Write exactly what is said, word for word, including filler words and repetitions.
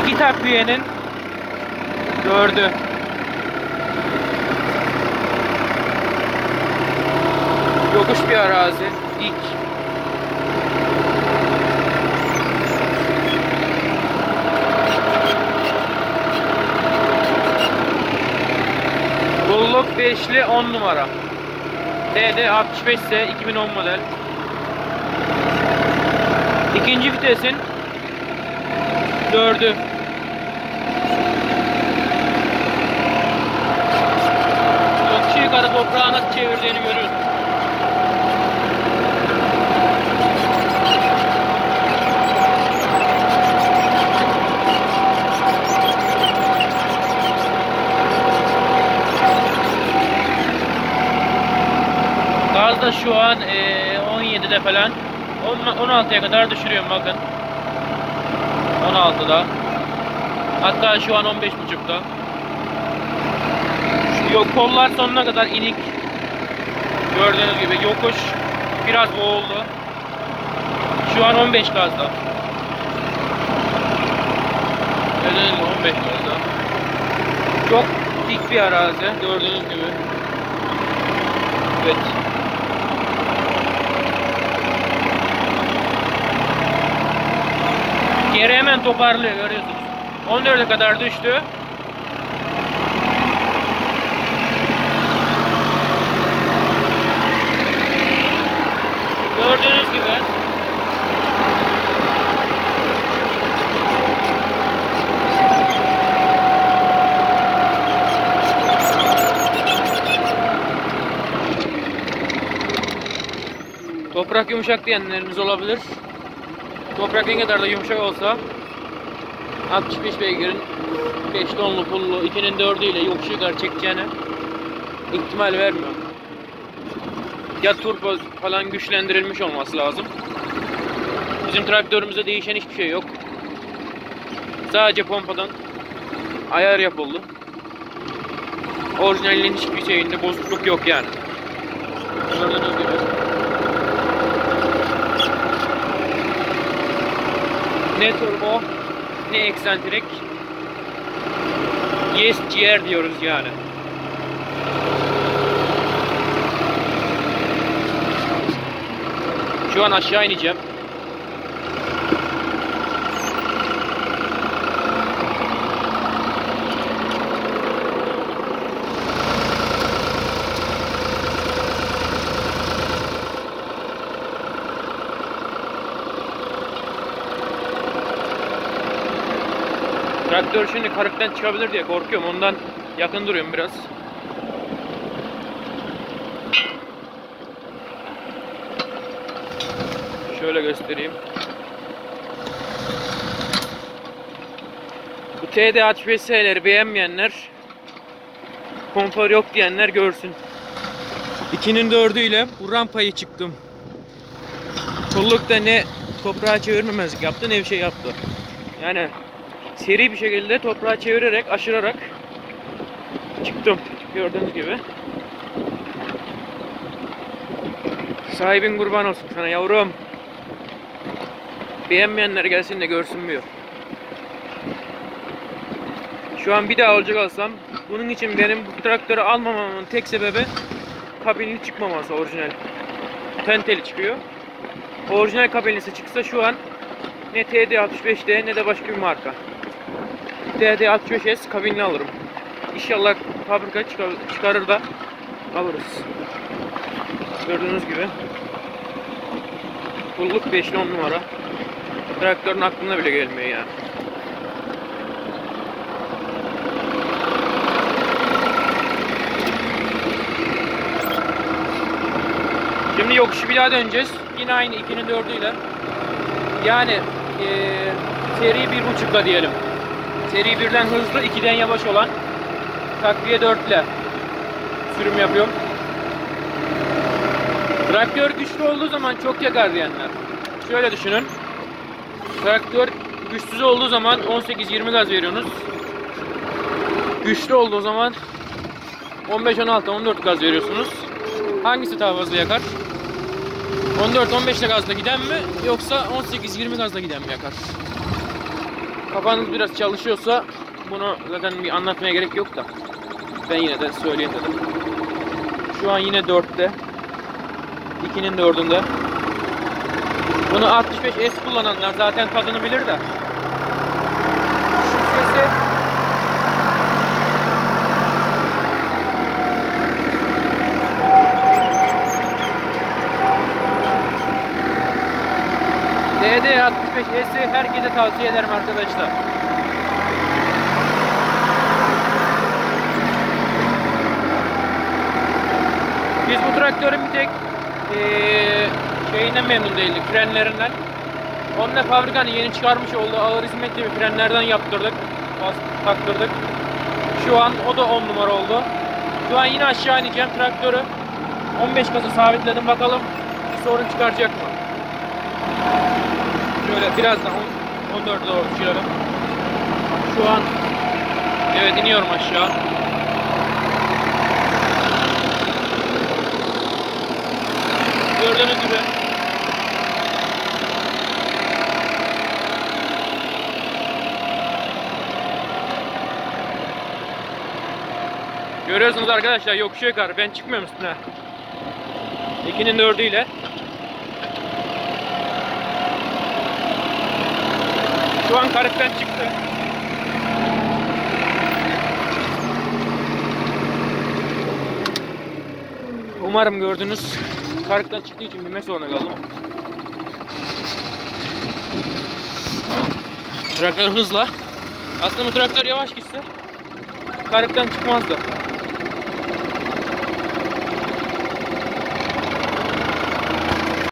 İki takviyenin dördü. Yokuş bir arazi. Dik. Bulluk beşli on numara. T D altmış beş ise iki bin on model. İkinci vitesin dördü. Yokuşu yukarı toprağı nasıl çevirdiğini görüyorsunuz. Gaz da şu an e, on yedide falan. on altıya kadar düşürüyorum bakın. on altıda. Hatta şu an on beş buçukta. Yok, kollar sonuna kadar inik. Gördüğünüz gibi yokuş biraz boğuldu. Şu an on beş gazda. Gördüğünüz gibi on beş gazda. Çok dik bir arazi gördüğünüz gibi. Evet. Geri hemen toparlıyor, görüyorsunuz. on dörde kadar düştü. Gördüğünüz gibi. Toprak yumuşak diyenleriniz olabilir. Toprak ne kadar da yumuşak olsa altmış beş beygirin beş tonlu pullu ikinin dördü ile yokuş yukarı çekeceğine ihtimal vermiyor. Ya turbo falan güçlendirilmiş olması lazım. Bizim traktörümüzde değişen hiçbir şey yok. Sadece pompadan ayar yapıldı. Orijinalinin hiçbir şeyinde bozukluk yok yani. Gördüğünüz gibi. Ne turbo, ne eksantrik. Yes G R diyoruz yani. Şu an aşağı ineceğim. Traktör şimdi karıktan çıkabilir diye korkuyorum. Ondan yakın duruyorum biraz. Şöyle göstereyim. Bu T D altmış beş S'leri beğenmeyenler, konfor yok diyenler görsün. ikinin dördü ile bu rampayı çıktım. Kollukta ne toprağa çevirmemezlik yaptı ne bir şey yaptı. Yani seri bir şekilde toprağa çevirerek, aşırarak çıktım. Gördüğünüz gibi. Sahibin kurban olsun sana yavrum. Beğenmeyenler gelsin de görsün diyor. Şu an bir daha olacak olsam, bunun için benim bu traktörü almamamın tek sebebi kabinli çıkmaması orijinal. Tenteli çıkıyor. Orijinal kabinlisi çıksa şu an ne T D altmış beş'te ne de başka bir marka. T D altmış beş S kabinli alırım. İnşallah fabrika çıkar, çıkarır da alırız. Gördüğünüz gibi. Bulluk beşli on numara. Traktörün aklına bile gelmiyor yani. Şimdi yokuşu bir daha döneceğiz. Yine aynı ikinin dördüyle. Yani e, seri bir buçukla diyelim. Seri birden hızlı, ikiden yavaş olan takviye dörtle sürüm yapıyorum. Traktör güçlü olduğu zaman çok yakar diyenler. Şöyle düşünün. Traktör güçsüz olduğu zaman on sekiz yirmi gaz veriyorsunuz. Güçlü olduğu zaman on beş on altı on dört gaz veriyorsunuz. Hangisi daha fazla yakar? on dört on beş gazla giden mi yoksa on sekiz yirmi gazla giden mi yakar? kafanız biraz çalışıyorsa bunu zaten bir anlatmaya gerek yok da ben yine de söyleyeyim dedim. Şu an yine dörtte. ikinin dördünde. Bunu altmış beş S kullananlar zaten tadını bilir de. Şu sesi D D altmış beş S'i herkese tavsiye ederim arkadaşlar. Biz bu traktörün bir tek ee, şeyinden memnun değildik, frenlerinden. Onu da fabrikanın yeni çıkarmış olduğu ağır hizmetli bir frenlerden yaptırdık, bas, taktırdık. Şu an o da on numara oldu. Şu an yine aşağı ineceğim traktörü. on beş kasa sabitledim, bakalım bir sorun çıkaracak mı? Şöyle birazdan on dörde doğru düşürelim. Şu an evet iniyorum aşağı. Gördüğünüz gibi görüyorsunuz arkadaşlar, yokuş yukarı ben çıkmıyorum üstüne. ikinin dördüyle. Şu an karıktan çıktı. Umarım gördünüz. Karıktan çıktığı için binmek zorunda kaldım. Traktör hızla. Aslında bu traktör yavaş gitse karıktan çıkmazdı.